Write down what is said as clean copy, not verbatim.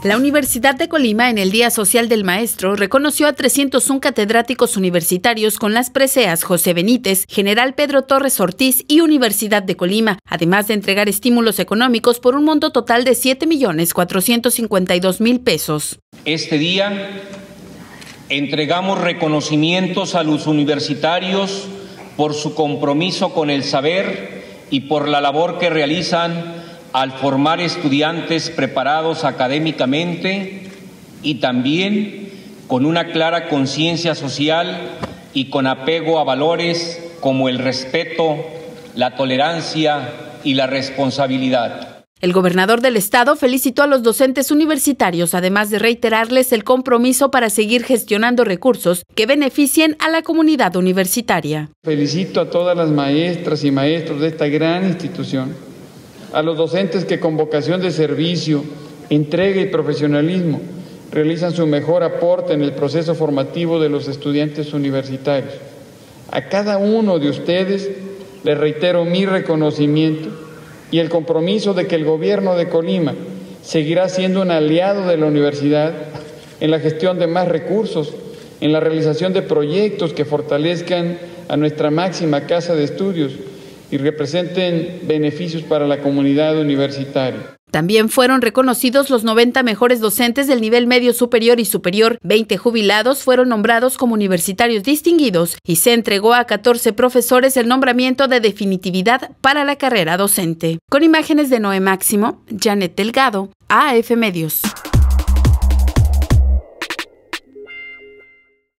La Universidad de Colima, en el Día Social del Maestro, reconoció a 301 catedráticos universitarios con las preseas José Benítez, General Pedro Torres Ortiz y Universidad de Colima, además de entregar estímulos económicos por un monto total de 7.452.000 pesos. Este día entregamos reconocimientos a los universitarios por su compromiso con el saber y por la labor que realizan al formar estudiantes preparados académicamente y también con una clara conciencia social y con apego a valores como el respeto, la tolerancia y la responsabilidad. El gobernador del estado felicitó a los docentes universitarios, además de reiterarles el compromiso para seguir gestionando recursos que beneficien a la comunidad universitaria. Felicito a todas las maestras y maestros de esta gran institución, a los docentes que con vocación de servicio, entrega y profesionalismo realizan su mejor aporte en el proceso formativo de los estudiantes universitarios. A cada uno de ustedes les reitero mi reconocimiento y el compromiso de que el gobierno de Colima seguirá siendo un aliado de la universidad en la gestión de más recursos, en la realización de proyectos que fortalezcan a nuestra máxima casa de estudios y representen beneficios para la comunidad universitaria. También fueron reconocidos los 90 mejores docentes del nivel medio superior y superior, 20 jubilados fueron nombrados como universitarios distinguidos y se entregó a 14 profesores el nombramiento de definitividad para la carrera docente. Con imágenes de Noé Máximo, Janet Delgado, AF Medios.